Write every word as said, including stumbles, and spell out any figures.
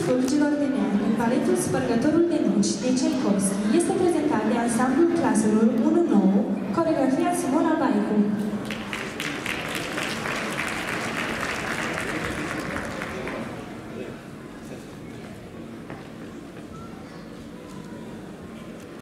Fulgilor de Neam din baletul Spărgătorul de Nuci de Tchaikovsky este prezentat de ansamblul claselor unu nouă, coreografia Simona Baicu.